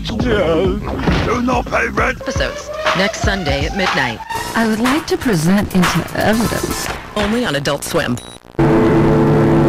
Do not pay rent. Episodes next Sunday at midnight. I would like to present into evidence. Only on Adult Swim.